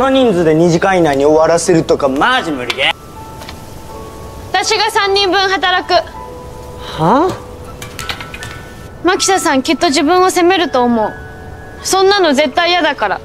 の人数で2時間以内に終わらせるとかマジ無理で。 私が3人分働く。 はあ？ 牧田さんきっと自分を責めると思う。そんなの絶対嫌だから。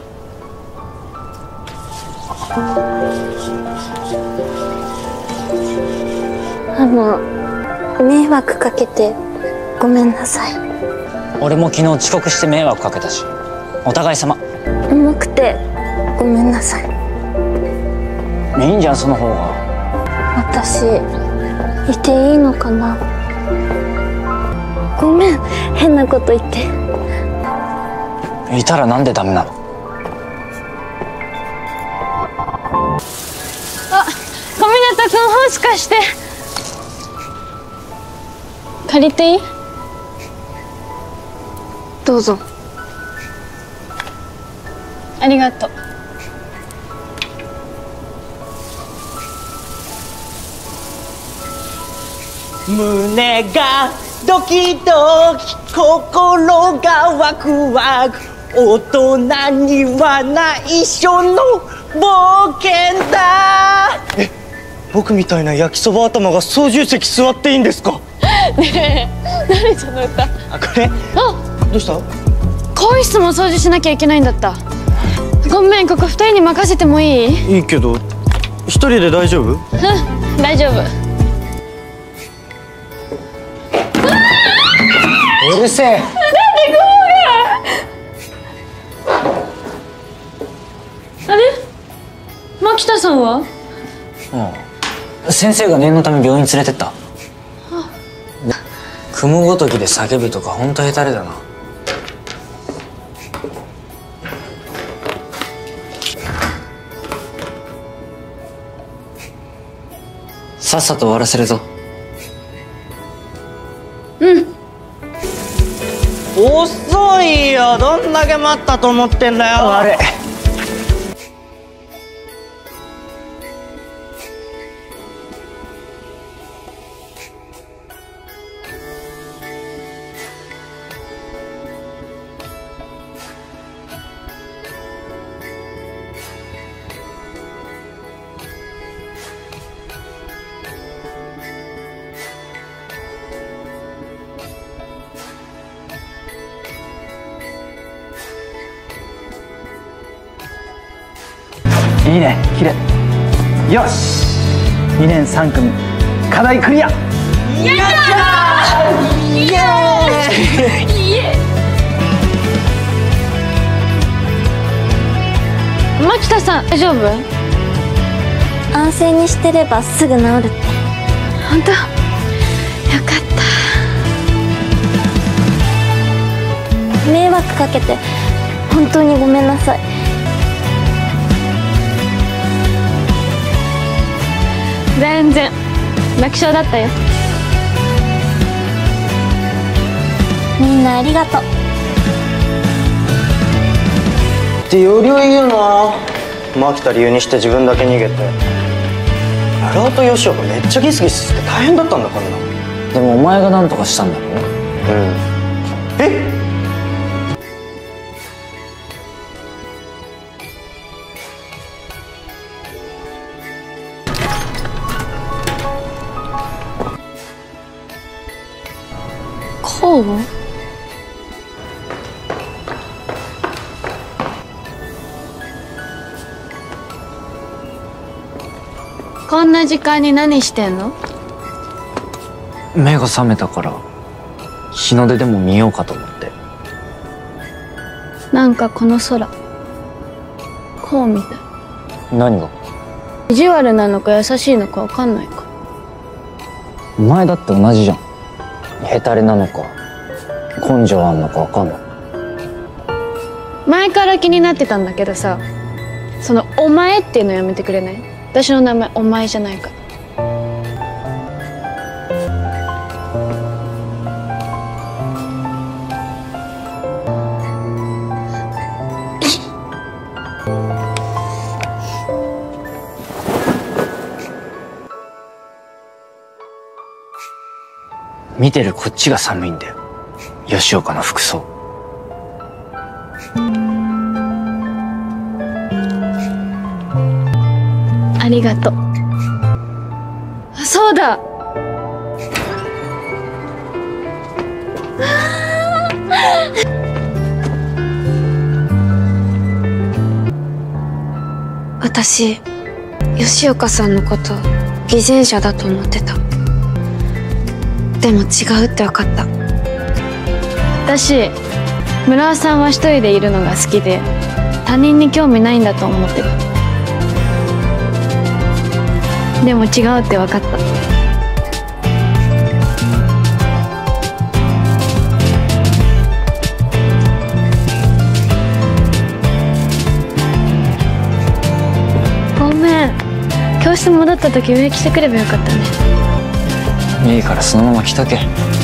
迷惑かけてごめんなさい。 俺も昨日遅刻して迷惑かけたし、お互い様。 重くてごめんなさい。 いいんじゃんその方が。 私いていいのかな。ごめん、変なこと言って。 いたらなんでダメなの？ あ、小湊君ホース貸して。借りていい？どうぞ。ありがとう。 胸がドキドキ、心がワクワク、大人には内緒の冒険だ。僕みたいな焼きそば頭が操縦席座っていいんですか？ ねえ、何その歌。 あ、これ。 あ、 どうした？ 更衣室も掃除しなきゃいけないんだった。ごめん、ここ2人に任せてもいい？ いいけど、一人で大丈夫？ うん、大丈夫。 うるせえ。 なんでこうが。あれ？牧田さんは？ うん。先生が念のため病院連れてった。雲ごときで叫ぶとか本当ヘタレだな。さっさと終わらせるぞ。 うん。 遅いよ。どんだけ待ったと思ってんだよ。 あれ。 いいね、綺麗。よし、2年3組課題クリア。 やったー！イエーイ！イエーイ！牧田さん、大丈夫？ 安静にしてればすぐ治るって。 本当？よかった。 迷惑かけて本当にごめんなさい。 全然楽勝だったよ。 みんなありがとう。 ってよりを言うな。牧田理由にして自分だけ逃げて、長尾と吉岡めっちゃギスギスして大変だったんだからな。 でもお前が何とかしたんだろ？ うん。え？ こう？こんな時間に何してんの？ 目が覚めたから日の出でも見ようかと思って。 なんかこの空こうみたい。 何が？ 意地悪なのか優しいのか分かんないか。 お前だって同じじゃん。ヘタレなのか根性あんのか分かんない。 前から気になってたんだけどさ、その「お前」っていうのやめてくれない？私の名前お前じゃないから。 見てるこっちが寒いんだよ、吉岡の服装。 りがとう。あ、そうだ。私、吉岡さんのこと偽善者だと思ってた。でも違うって分かった。私、村尾さんは一人でいるのが好きで他人に興味ないんだと思ってた。でも違うって分かった。ごめん、教室戻った時上着てくればよかったね。 いいからそのまま着とけ。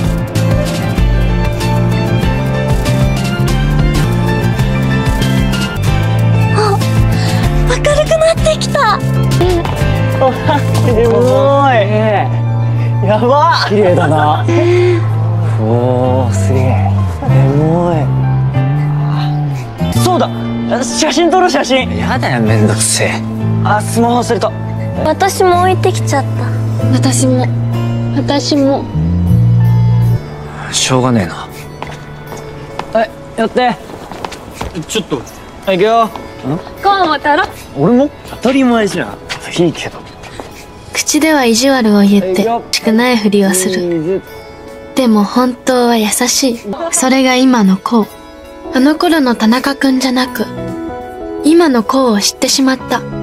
明るくなってきた。 すごい。やばっ。 綺麗だな。おお、すげえ。エモい。 そうだ、写真撮ろう、写真。 やだよ、めんどくせえ。 あ、スマホ忘れた。 私も置いてきちゃった。 私も。 しょうがねえな。はい、やって。 ちょっと。はい、行くよ。 コーンを取ろう。 俺も当たり前じゃん。 いいけど。 口では意地悪を言ってしくないふりをする。でも本当は優しい。それが今のコウ。あの頃の田中くんじゃなく今のコウを知ってしまった。